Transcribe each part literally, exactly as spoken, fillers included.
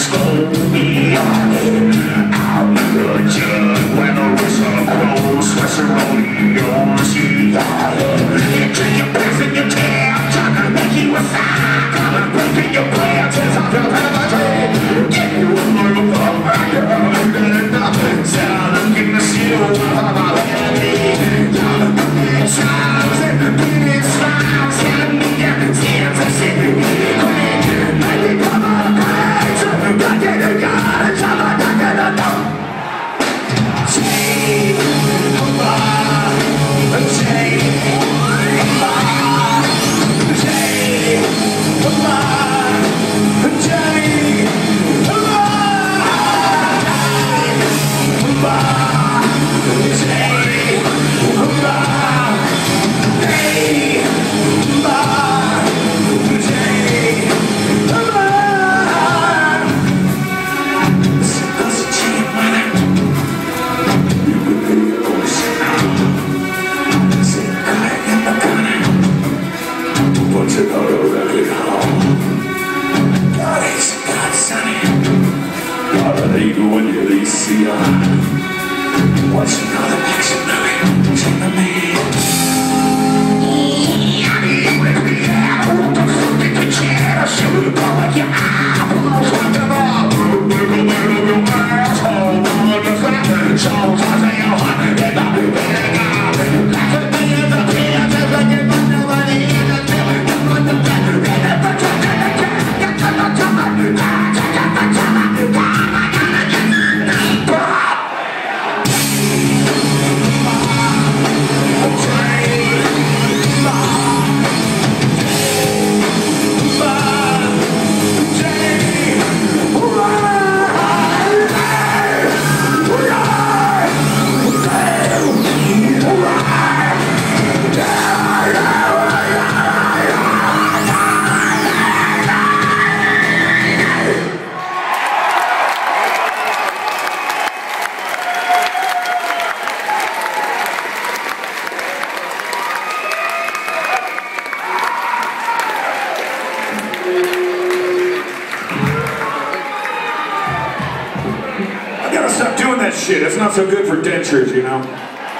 Shit, it's not so good for dentures, you know.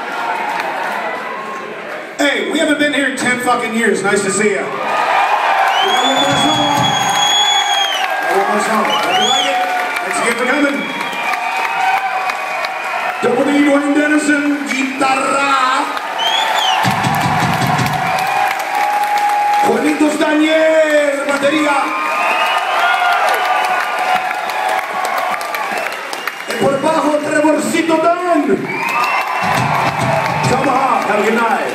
Hey, we haven't been here in ten fucking years. Nice to see you. We got one more song. One more song. Hope you like it. Thanks again for coming. Double D, Dwayne Dennison, guitarra. Juanitos Daniel, batería. Por bajo, Trevorcito Dan. Tomahawk, have a good night.